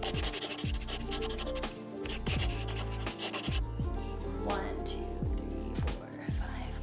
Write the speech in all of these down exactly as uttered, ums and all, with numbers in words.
One, two, three, four, five.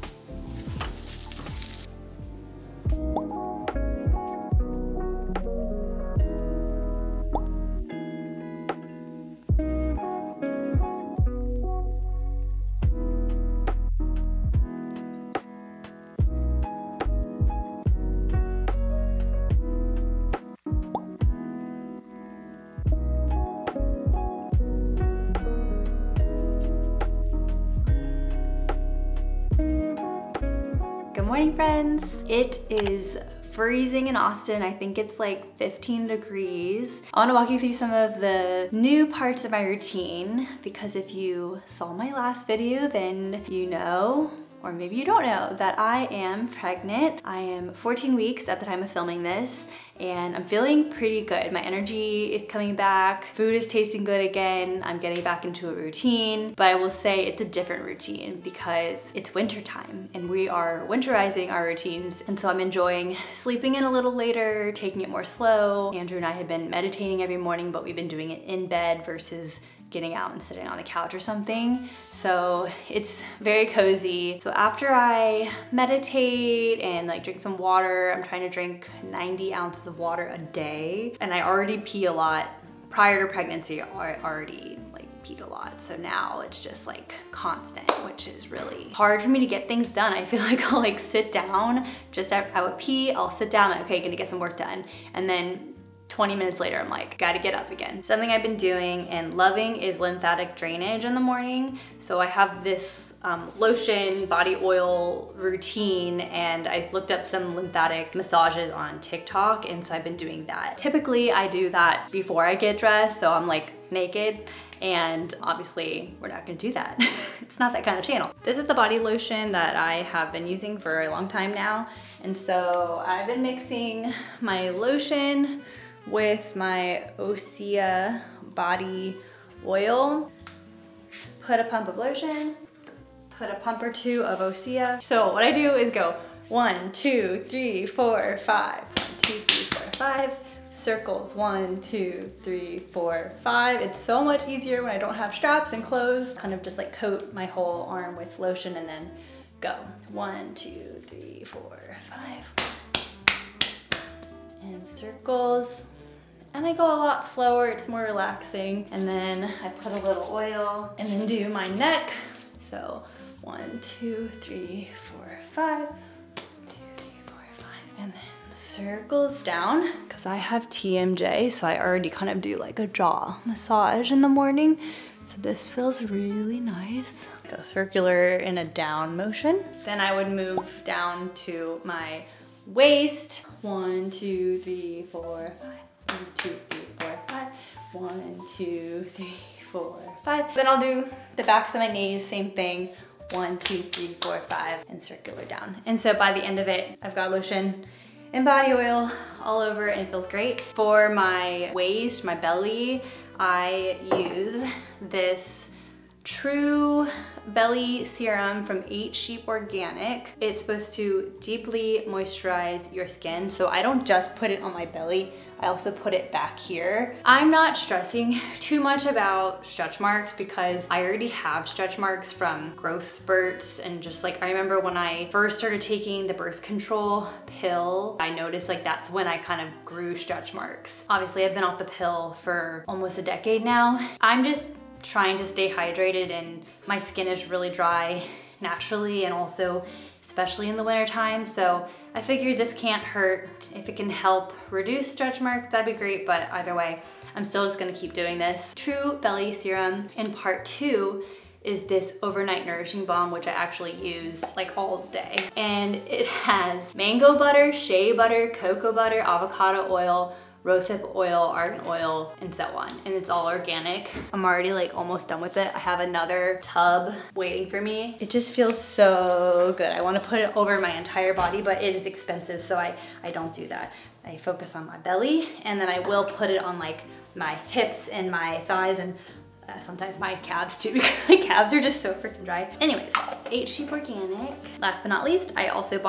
Good morning, friends. It is freezing in Austin. I think it's like fifteen degrees. I want to walk you through some of the new parts of my routine because if you saw my last video, then you know, or maybe you don't know, that I am pregnant. I am fourteen weeks at the time of filming this, and I'm feeling pretty good. My energy is coming back, food is tasting good again, I'm getting back into a routine, but I will say it's a different routine because it's winter time and we are winterizing our routines, and so I'm enjoying sleeping in a little later, taking it more slow. Andrew and I have been meditating every morning, but we've been doing it in bed versus getting out and sitting on the couch or something. So it's very cozy. So after I meditate and like drink some water, I'm trying to drink ninety ounces of water a day. And I already pee a lot. Prior to pregnancy, I already like peed a lot. So now it's just like constant, which is really hard for me to get things done. I feel like I'll like sit down, just I would pee, I'll sit down, like, okay, gonna get some work done. And then twenty minutes later, I'm like, gotta get up again. Something I've been doing and loving is lymphatic drainage in the morning. So I have this um, lotion, body oil routine, and I looked up some lymphatic massages on TikTok, and so I've been doing that. Typically, I do that before I get dressed, so I'm like naked, and obviously we're not gonna do that. It's not that kind of channel. This is the body lotion that I have been using for a long time now, and so I've been mixing my lotion with my Osea body oil. Put a pump of lotion, put a pump or two of Osea. So what I do is go one, two, three, four, five, one, two, three, four, five, circles, one, two, three, four, five. It's so much easier when I don't have straps and clothes. Kind of just like coat my whole arm with lotion and then go. One, two, three, four, five. And circles. And I go a lot slower, it's more relaxing. And then I put a little oil and then do my neck. So one, two, three, four, five, two, three, four, five, and then circles down. Cause I have T M J, so I already kind of do like a jaw massage in the morning. So this feels really nice. Go circular in a down motion. Then I would move down to my waist. One, two, three, four, five. One, two, three, four, five. One, two, three, four, five. Then I'll do the backs of my knees, same thing. One, two, three, four, five, and circular down. And so by the end of it, I've got lotion and body oil all over and it feels great. For my waist, my belly, I use this True Belly Serum from Eight Sheep Organic. It's supposed to deeply moisturize your skin. So I don't just put it on my belly, I also put it back here. I'm not stressing too much about stretch marks because I already have stretch marks from growth spurts, and just like, I remember when I first started taking the birth control pill, I noticed like that's when I kind of grew stretch marks. Obviously I've been off the pill for almost a decade now. I'm just trying to stay hydrated, and my skin is really dry naturally and also especially in the winter time. So I figured this can't hurt. If it can help reduce stretch marks, that'd be great, but either way, I'm still just gonna keep doing this. True Belly Serum. In part two is this overnight nourishing balm, which I actually use like all day. And it has mango butter, shea butter, cocoa butter, avocado oil, rosehip oil, argan oil, and so on. And it's all organic. I'm already like almost done with it. I have another tub waiting for me. It just feels so good. I want to put it over my entire body, but it is expensive, so I, I don't do that. I focus on my belly, and then I will put it on like my hips and my thighs, and uh, sometimes my calves too, because my calves are just so freaking dry. Anyways, Eight Sheep Organic. Last but not least, I also bought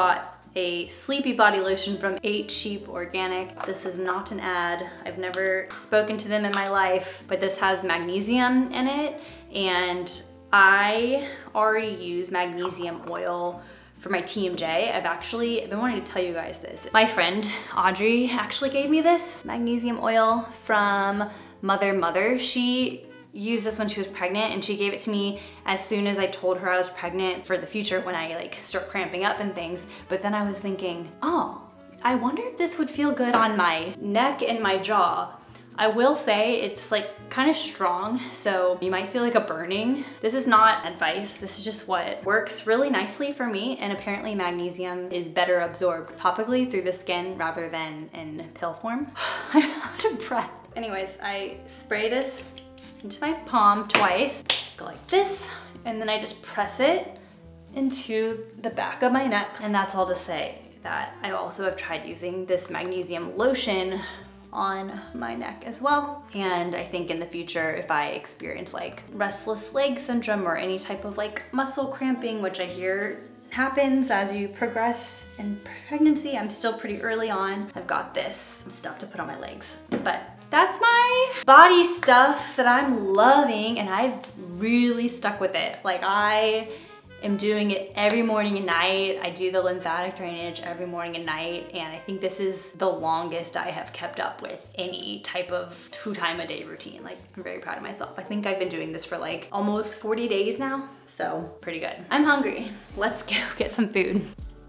a sleepy body lotion from eight Sheep Organic. This is not an ad. I've never spoken to them in my life, but this has magnesium in it, and I already use magnesium oil for my T M J. I've actually I've been wanting to tell you guys this. My friend Audrey actually gave me this magnesium oil from Mother Mother. She used this when she was pregnant, and she gave it to me as soon as I told her I was pregnant for the future when I like start cramping up and things. But then I was thinking, oh, I wonder if this would feel good on my neck and my jaw. I will say it's like kind of strong, so you might feel like a burning. This is not advice, this is just what works really nicely for me, and apparently magnesium is better absorbed topically through the skin rather than in pill form. I'm out of breath. Anyways, I spray this into my palm twice, go like this, and then I just press it into the back of my neck. And that's all to say that I also have tried using this magnesium lotion on my neck as well. And I think in the future, if I experience like restless leg syndrome or any type of like muscle cramping, which I hear happens as you progress in pregnancy, I'm still pretty early on, I've got this stuff to put on my legs. But that's my body stuff that I'm loving, and I've really stuck with it. Like, I am doing it every morning and night. I do the lymphatic drainage every morning and night, and I think this is the longest I have kept up with any type of two time a day routine. Like, I'm very proud of myself. I think I've been doing this for like almost forty days now, so pretty good. I'm hungry. Let's go get some food.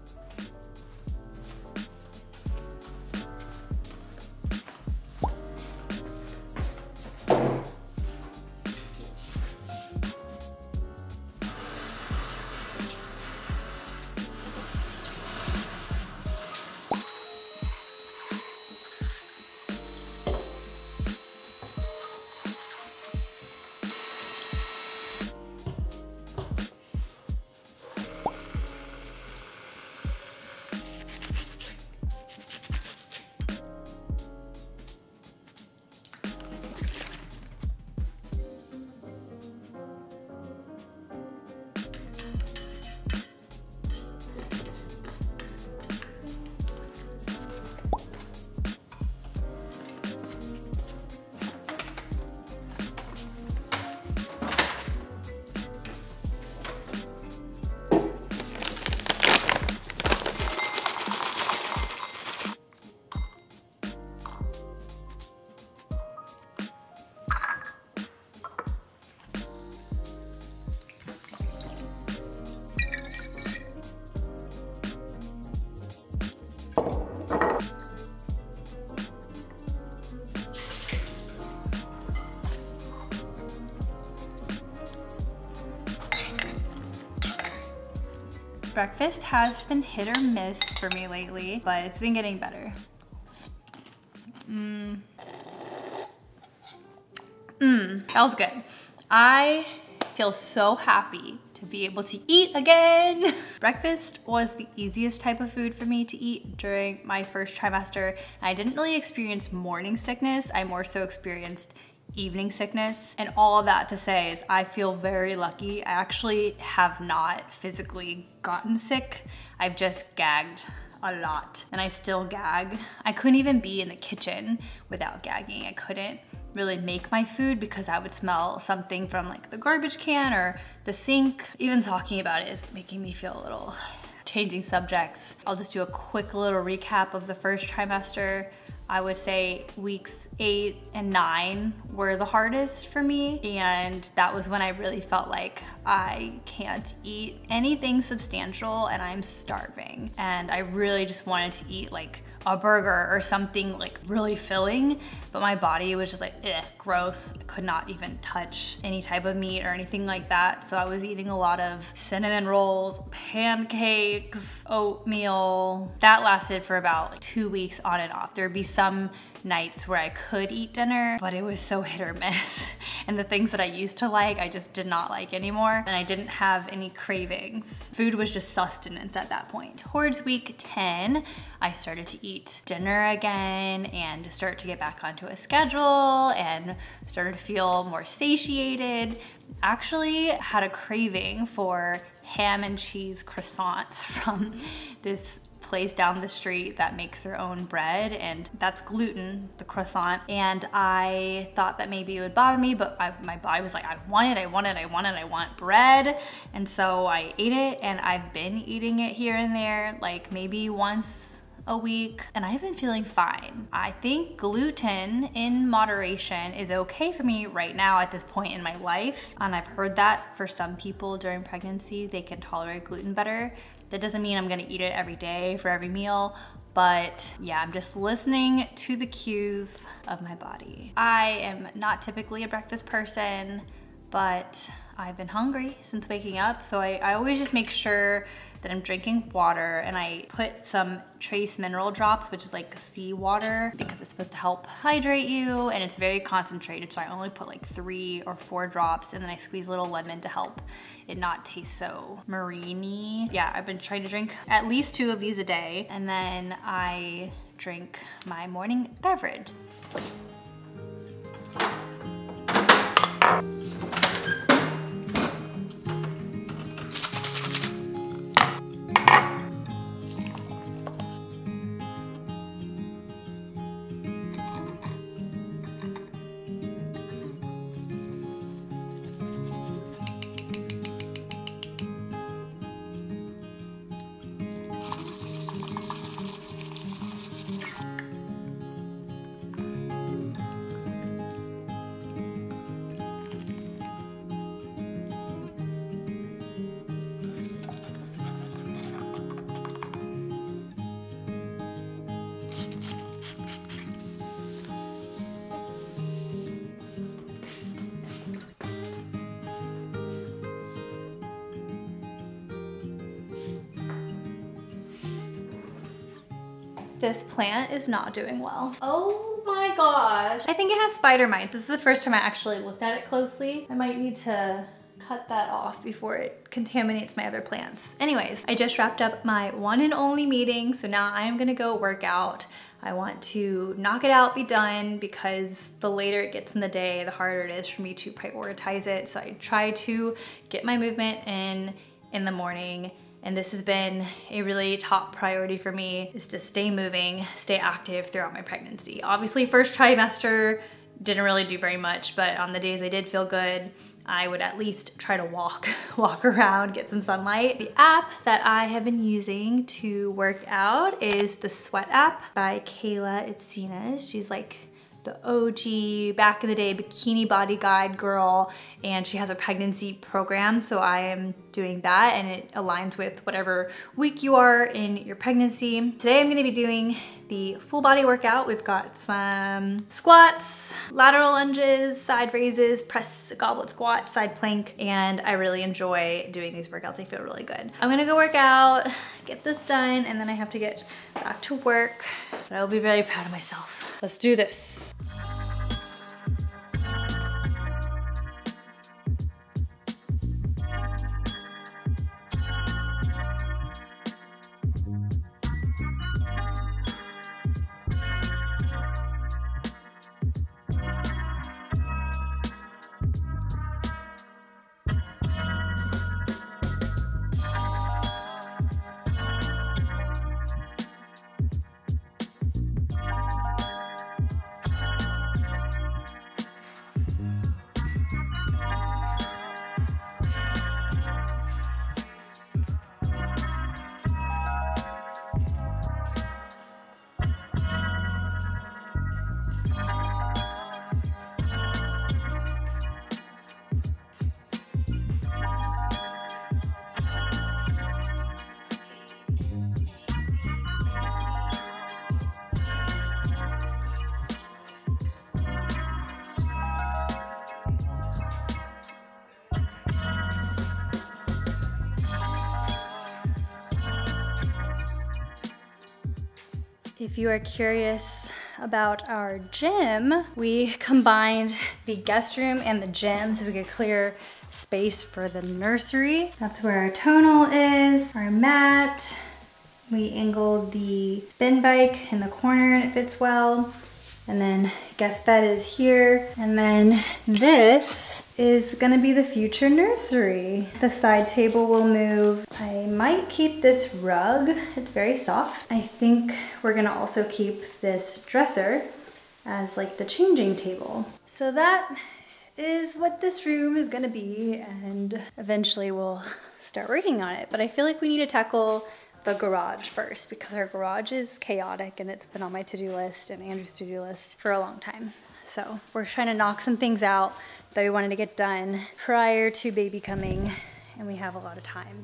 Breakfast has been hit or miss for me lately, but it's been getting better. Mmm. Mmm, that was good. I feel so happy to be able to eat again. Breakfast was the easiest type of food for me to eat during my first trimester. I didn't really experience morning sickness. I more so experienced evening sickness. And all of that to say is I feel very lucky. I actually have not physically gotten sick. I've just gagged a lot, and I still gag. I couldn't even be in the kitchen without gagging. I couldn't really make my food because I would smell something from like the garbage can or the sink. Even talking about it is making me feel a little. Changing subjects, I'll just do a quick little recap of the first trimester. I would say weeks eight and nine were the hardest for me, and that was when I really felt like I can't eat anything substantial and I'm starving. And I really just wanted to eat like a burger or something like really filling, but my body was just like, eh, gross. I could not even touch any type of meat or anything like that. So I was eating a lot of cinnamon rolls, pancakes, oatmeal. That lasted for about like two weeks on and off. There'd be some nights where I could eat dinner, but it was so hit or miss. And the things that I used to like, I just did not like anymore. And I didn't have any cravings. Food was just sustenance at that point. Towards week ten, I started to eat dinner again and start to get back onto a schedule and started to feel more satiated. Actually had a craving for ham and cheese croissants from this place down the street that makes their own bread, and that's gluten, the croissant. And I thought that maybe it would bother me, but I, my body was like, I want it, I want it, I want it, I want bread. And so I ate it, and I've been eating it here and there, like maybe once a week, and I've been feeling fine. I think gluten in moderation is okay for me right now at this point in my life. And I've heard that for some people during pregnancy, they can tolerate gluten better. That doesn't mean I'm gonna eat it every day for every meal, but yeah, I'm just listening to the cues of my body. I am not typically a breakfast person, but I've been hungry since waking up, so I, I always just make sure that I'm drinking water, and I put some trace mineral drops, which is like sea water, because it's supposed to help hydrate you, and it's very concentrated, so I only put like three or four drops, and then I squeeze a little lemon to help it not taste so marine-y. Yeah, I've been trying to drink at least two of these a day, and then I drink my morning beverage. This plant is not doing well. Oh my gosh. I think it has spider mites. This is the first time I actually looked at it closely. I might need to cut that off before it contaminates my other plants. Anyways, I just wrapped up my one and only meeting, so now I am gonna go work out. I want to knock it out, be done, because the later it gets in the day, the harder it is for me to prioritize it. So I try to get my movement in in the morning. And this has been a really top priority for me, is to stay moving, stay active throughout my pregnancy. Obviously, first trimester, didn't really do very much, but on the days I did feel good, I would at least try to walk, walk around, get some sunlight. The app that I have been using to work out is the Sweat app by Kayla Itsines. She's like the O G, back in the day, bikini body guide girl, and she has a pregnancy program, so I am doing that, and it aligns with whatever week you are in your pregnancy. Today I'm gonna be doing the full body workout. We've got some squats, lateral lunges, side raises, press, goblet squat, side plank, and I really enjoy doing these workouts. They feel really good. I'm gonna go work out, get this done, and then I have to get back to work, but I will be very proud of myself. Let's do this. If you are curious about our gym, we combined the guest room and the gym so we could clear space for the nursery. That's where our tonal is, our mat. We angled the spin bike in the corner and it fits well. And then guest bed is here. And then this is gonna be the future nursery. The side table will move. I might keep this rug. It's very soft. I think we're gonna also keep this dresser as like the changing table. So that is what this room is gonna be, and eventually we'll start working on it. But I feel like we need to tackle the garage first because our garage is chaotic and it's been on my to-do list and Andrew's to-do list for a long time. So we're trying to knock some things out that we wanted to get done prior to baby coming, and we have a lot of time.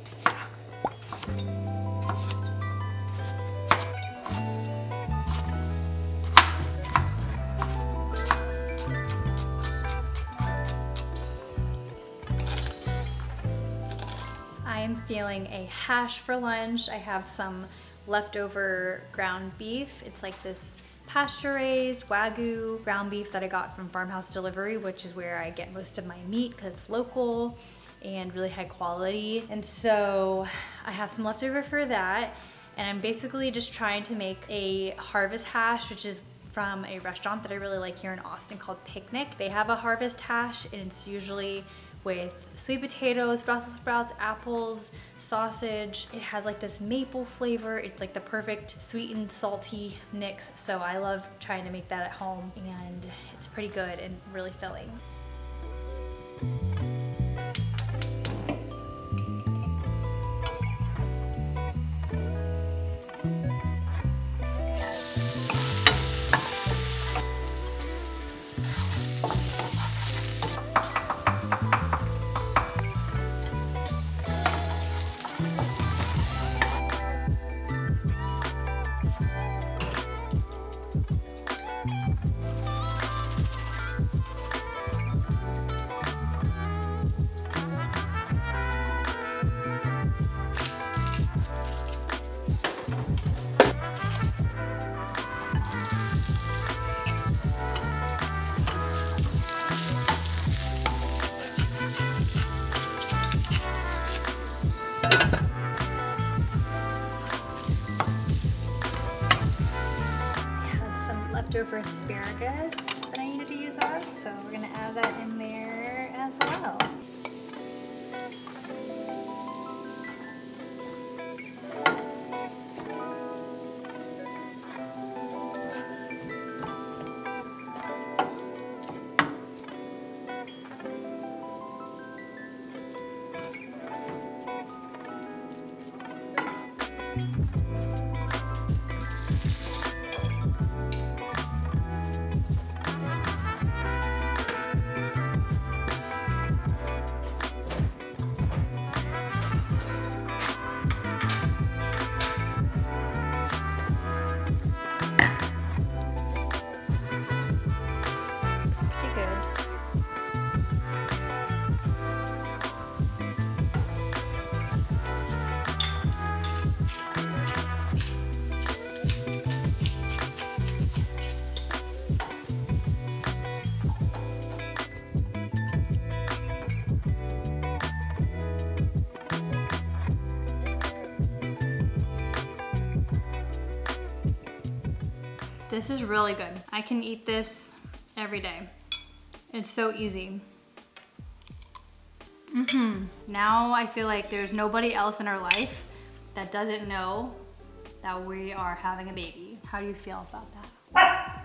I am feeling a hash for lunch. I have some leftover ground beef. It's like this pasture-raised Wagyu ground beef that I got from Farmhouse Delivery, which is where I get most of my meat because it's local and really high quality. And so I have some leftover for that. And I'm basically just trying to make a harvest hash, which is from a restaurant that I really like here in Austin called Picnic. They have a harvest hash and it's usually with sweet potatoes, Brussels sprouts, apples, sausage. It has like this maple flavor. It's like the perfect sweet and salty mix. So I love trying to make that at home, and it's pretty good and really filling. Leftover asparagus that I needed to use up, so we're gonna add that in there as well. This is really good. I can eat this every day. It's so easy. Mm-hmm. Now I feel like there's nobody else in our life that doesn't know that we are having a baby. How do you feel about that?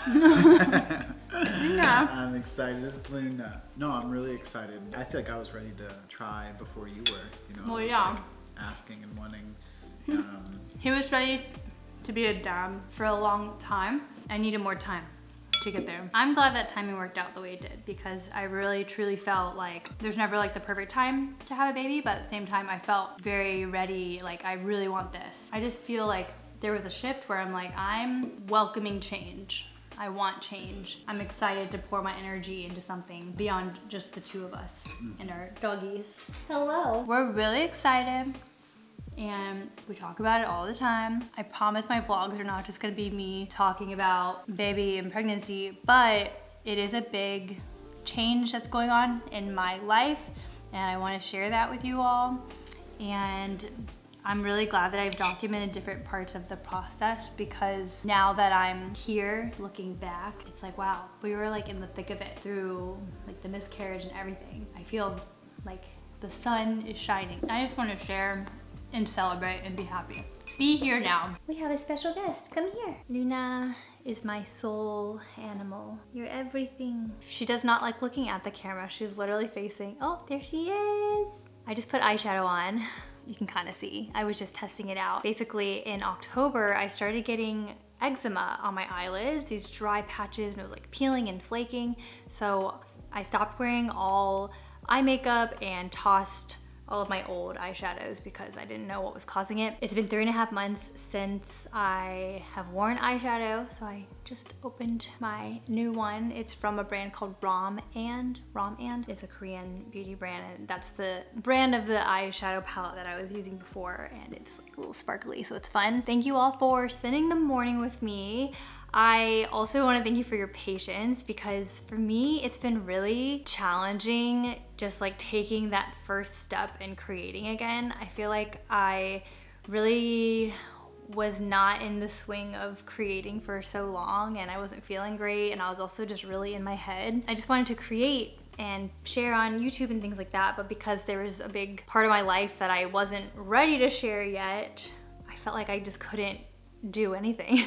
Yeah. I'm excited as Luna. No, I'm really excited. I feel like I was ready to try before you were. You know, well, I was yeah. like asking and wanting. Um, he was ready to be a dad for a long time. I needed more time to get there. I'm glad that timing worked out the way it did, because I really truly felt like there's never like the perfect time to have a baby, but at the same time I felt very ready, like I really want this. I just feel like there was a shift where I'm like, I'm welcoming change. I want change. I'm excited to pour my energy into something beyond just the two of us and our doggies. Hello. We're really excited. And we talk about it all the time. I promise my vlogs are not just gonna be me talking about baby and pregnancy, but it is a big change that's going on in my life, and I wanna share that with you all. And I'm really glad that I've documented different parts of the process, because now that I'm here looking back, it's like, wow, we were like in the thick of it through like the miscarriage and everything. I feel like the sun is shining. I just want to share and celebrate and be happy. Be here now. We have a special guest. Come here. Luna is my soul animal. You're everything. She does not like looking at the camera. She's literally facing, oh, there she is. I just put eyeshadow on. You can kind of see. I was just testing it out. Basically in October, I started getting eczema on my eyelids, these dry patches, and it was like peeling and flaking. So I stopped wearing all eye makeup and tossed all of my old eyeshadows because I didn't know what was causing it. It's been three and a half months since I have worn eyeshadow, so I just opened my new one. It's from a brand called Rom and. Rom and. It's a Korean beauty brand, and that's the brand of the eyeshadow palette that I was using before, and it's like a little sparkly, so it's fun. Thank you all for spending the morning with me. I also want to thank you for your patience, because for me, it's been really challenging just like taking that first step in creating again. I feel like I really was not in the swing of creating for so long, and I wasn't feeling great, and I was also just really in my head. I just wanted to create and share on YouTube and things like that, but because there was a big part of my life that I wasn't ready to share yet, I felt like I just couldn't do anything.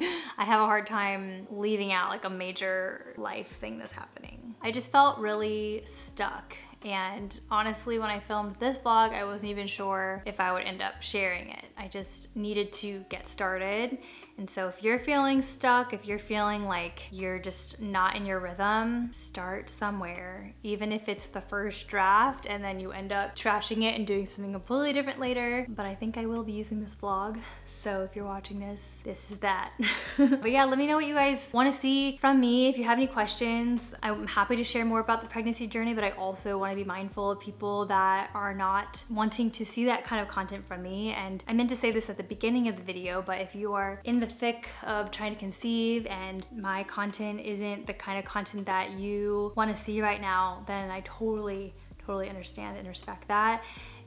I have a hard time leaving out like a major life thing that's happening. I just felt really stuck, and honestly, when I filmed this vlog, I wasn't even sure if I would end up sharing it. I just needed to get started. And so if you're feeling stuck, if you're feeling like you're just not in your rhythm, start somewhere. Even if it's the first draft and then you end up trashing it and doing something completely different later. But I think I will be using this vlog, so if you're watching this, this is that. But yeah, let me know what you guys want to see from me. If you have any questions, I'm happy to share more about the pregnancy journey, but I also want to be mindful of people that are not wanting to see that kind of content from me. And I meant to say this at the beginning of the video, but if you are in the thick of trying to conceive and my content isn't the kind of content that you want to see right now, then I totally, totally understand and respect that.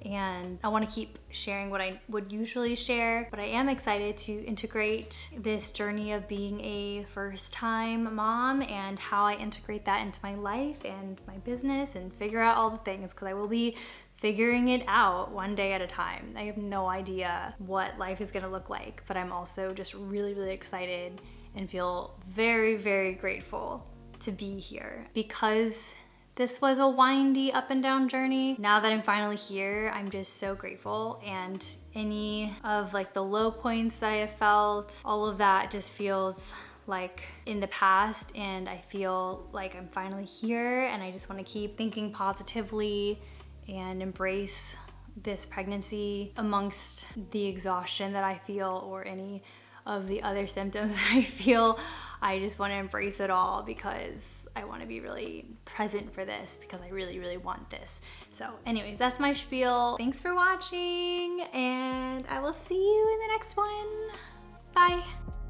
And I want to keep sharing what I would usually share, but I am excited to integrate this journey of being a first-time mom and how I integrate that into my life and my business and figure out all the things, because I will be figuring it out one day at a time. I have no idea what life is gonna look like, but I'm also just really, really excited and feel very, very grateful to be here, because this was a windy up and down journey. Now that I'm finally here, I'm just so grateful, and any of like the low points that I have felt, all of that just feels like in the past, and I feel like I'm finally here, and I just want to keep thinking positively and embrace this pregnancy amongst the exhaustion that I feel or any of the other symptoms that I feel. I just want to embrace it all, because I want to be really present for this, because I really, really want this. So anyways, that's my spiel. Thanks for watching, and I will see you in the next one. Bye.